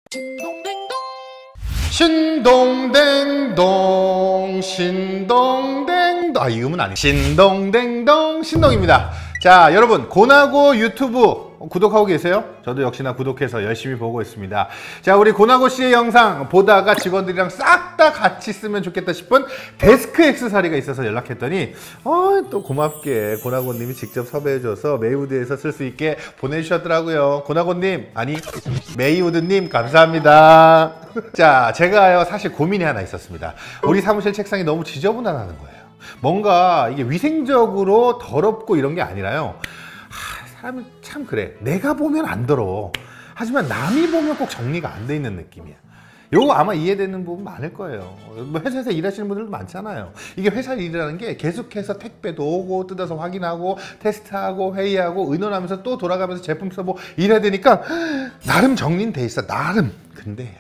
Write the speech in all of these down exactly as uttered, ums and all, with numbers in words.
신동댕동 신동댕동. 아, 이 음은 아니에요. 신동댕동 신동입니다. 자, 여러분 고나고 유튜브 구독하고 계세요? 저도 역시나 구독해서 열심히 보고 있습니다. 자, 우리 고나고 씨의 영상 보다가 직원들이랑 싹 다 같이 쓰면 좋겠다 싶은 데스크 액세서리가 있어서 연락했더니 어, 또 고맙게 고나고님이 직접 섭외해줘서 메이우드에서 쓸 수 있게 보내주셨더라고요. 고나고님, 아니 메이우드님 감사합니다. 자, 제가요 사실 고민이 하나 있었습니다. 우리 사무실 책상이 너무 지저분하다는 거예요. 뭔가 이게 위생적으로 더럽고 이런 게 아니라요, 하, 사람이 참 그래, 내가 보면 안 더러워, 하지만 남이 보면 꼭 정리가 안 돼 있는 느낌이야. 요거 아마 이해되는 부분 많을 거예요. 뭐 회사에서 일하시는 분들도 많잖아요. 이게 회사 일이라는 게 계속해서 택배도 오고 뜯어서 확인하고 테스트하고 회의하고 의논하면서 또 돌아가면서 제품 써보고 이래야 되니까 나름 정리는 돼 있어, 나름. 근데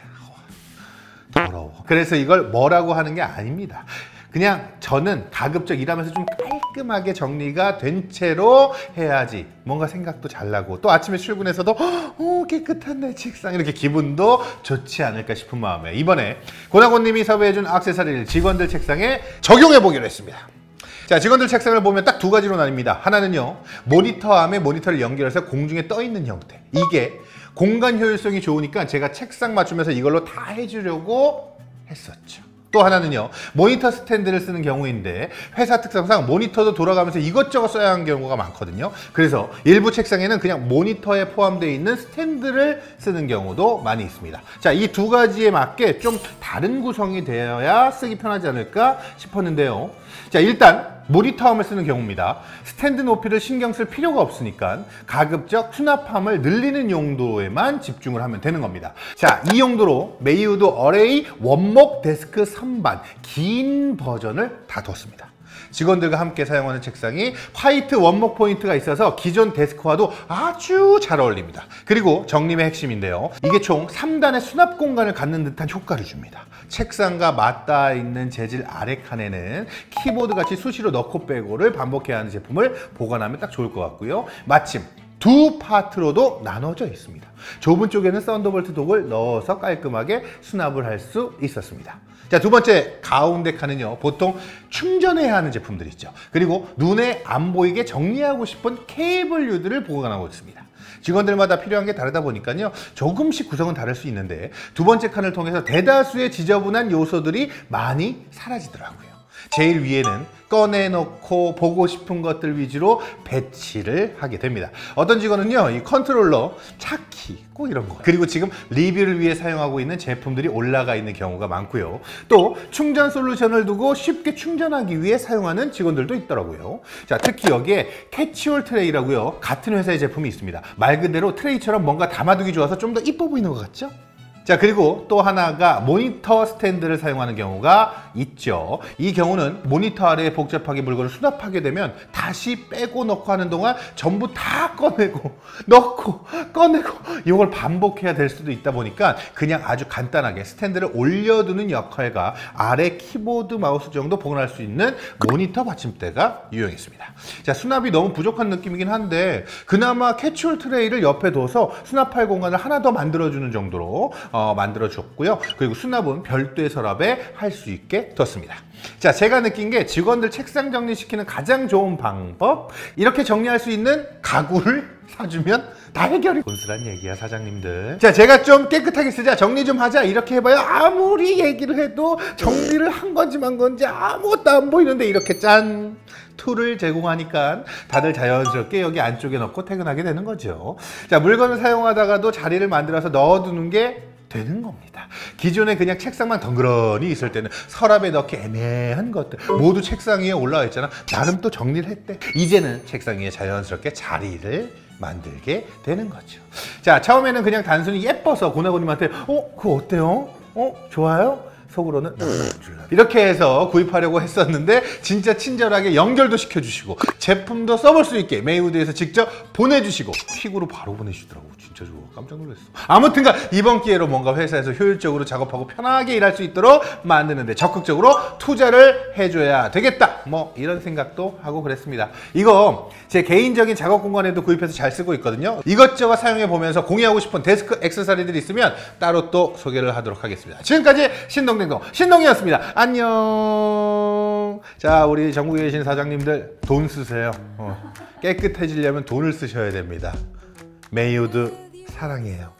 더러워. 그래서 이걸 뭐라고 하는 게 아닙니다. 그냥 저는 가급적 일하면서 좀 깔끔하게 정리가 된 채로 해야지 뭔가 생각도 잘 나고, 또 아침에 출근해서도 어, 깨끗한 내 책상, 이렇게 기분도 좋지 않을까 싶은 마음에 이번에 고나고님이 섭외해준 액세서리를 직원들 책상에 적용해 보기로 했습니다. 자, 직원들 책상을 보면 딱 두 가지로 나뉩니다. 하나는요, 모니터암에 모니터를 연결해서 공중에 떠 있는 형태. 이게 공간 효율성이 좋으니까 제가 책상 맞추면서 이걸로 다 해주려고 했었죠. 또 하나는요, 모니터 스탠드를 쓰는 경우인데 회사 특성상 모니터도 돌아가면서 이것저것 써야 하는 경우가 많거든요. 그래서 일부 책상에는 그냥 모니터에 포함되어 있는 스탠드를 쓰는 경우도 많이 있습니다. 자, 이 두 가지에 맞게 좀 다른 구성이 되어야 쓰기 편하지 않을까 싶었는데요. 자, 일단 모니터암을 쓰는 경우입니다. 스탠드 높이를 신경 쓸 필요가 없으니까 가급적 수납함을 늘리는 용도에만 집중을 하면 되는 겁니다. 자, 이 용도로 메이우드 어레이 원목 데스크 선반 긴 버전을 다 뒀습니다. 직원들과 함께 사용하는 책상이 화이트 원목 포인트가 있어서 기존 데스크와도 아주 잘 어울립니다. 그리고 정림의 핵심인데요, 이게 총 삼 단의 수납 공간을 갖는 듯한 효과를 줍니다. 책상과 맞닿아 있는 재질 아래 칸에는 키보드 같이 수시로 넣고 빼고를 반복해야 하는 제품을 보관하면 딱 좋을 것 같고요. 마침 두 파트로도 나눠져 있습니다. 좁은 쪽에는 썬더볼트 독을 넣어서 깔끔하게 수납을 할 수 있었습니다. 자, 두 번째 가운데 칸은요, 보통 충전해야 하는 제품들 있죠. 그리고 눈에 안 보이게 정리하고 싶은 케이블류들을 보관하고 있습니다. 직원들마다 필요한 게 다르다 보니까요, 조금씩 구성은 다를 수 있는데 두 번째 칸을 통해서 대다수의 지저분한 요소들이 많이 사라지더라고요. 제일 위에는 꺼내놓고 보고 싶은 것들 위주로 배치를 하게 됩니다. 어떤 직원은요, 이 컨트롤러, 차키, 꼭 이런 거, 그리고 지금 리뷰를 위해 사용하고 있는 제품들이 올라가 있는 경우가 많고요. 또 충전 솔루션을 두고 쉽게 충전하기 위해 사용하는 직원들도 있더라고요. 자, 특히 여기에 캐치홀 트레이라고요, 같은 회사의 제품이 있습니다. 말 그대로 트레이처럼 뭔가 담아두기 좋아서 좀 더 이뻐 보이는 것 같죠? 자, 그리고 또 하나가 모니터 스탠드를 사용하는 경우가 있죠. 이 경우는 모니터 아래에 복잡하게 물건을 수납하게 되면 다시 빼고 넣고 하는 동안 전부 다 꺼내고 넣고 꺼내고 이걸 반복해야 될 수도 있다 보니까 그냥 아주 간단하게 스탠드를 올려두는 역할과 아래 키보드 마우스 정도 보관할 수 있는 모니터 받침대가 유용했습니다. 자, 수납이 너무 부족한 느낌이긴 한데 그나마 캐치홀 트레이를 옆에 둬서 수납할 공간을 하나 더 만들어주는 정도로 어, 만들어줬고요. 그리고 수납은 별도의 서랍에 할 수 있게 뒀습니다. 자, 제가 느낀 게 직원들 책상 정리시키는 가장 좋은 방법, 이렇게 정리할 수 있는 가구를 사주면 다 해결이. 본슬한 얘기야, 사장님들. 자, 제가 좀 깨끗하게 쓰자, 정리 좀 하자 이렇게 해봐요, 아무리 얘기를 해도 정리를 한 건지 만 건지 아무것도 안 보이는데 이렇게 짠! 툴을 제공하니까 다들 자연스럽게 여기 안쪽에 넣고 퇴근하게 되는 거죠. 자, 물건을 사용하다가도 자리를 만들어서 넣어두는 게 되는 겁니다. 기존에 그냥 책상만 덩그러니 있을 때는 서랍에 넣기 애매한 것들 모두 책상 위에 올라와 있잖아. 나름 또 정리를 했대. 이제는 책상 위에 자연스럽게 자리를 만들게 되는 거죠. 자, 처음에는 그냥 단순히 예뻐서 고나고님한테 어? 그거 어때요? 어? 좋아요? 속으로는 이렇게 해서 구입하려고 했었는데 진짜 친절하게 연결도 시켜주시고 제품도 써볼 수 있게 메이우드에서 직접 보내주시고 퀵으로 바로 보내주시더라고. 진짜 좋아. 깜짝 놀랐어. 아무튼간 이번 기회로 뭔가 회사에서 효율적으로 작업하고 편하게 일할 수 있도록 만드는데 적극적으로 투자를 해줘야 되겠다. 뭐 이런 생각도 하고 그랬습니다. 이거 제 개인적인 작업 공간에도 구입해서 잘 쓰고 있거든요. 이것저것 사용해 보면서 공유하고 싶은 데스크 액세서리들이 있으면 따로 또 소개를 하도록 하겠습니다. 지금까지 신동댕동 신동이었습니다. 안녕. 자, 우리 전국에 계신 사장님들 돈 쓰세요. 어. 깨끗해지려면 돈을 쓰셔야 됩니다. 메이우드 사랑해요.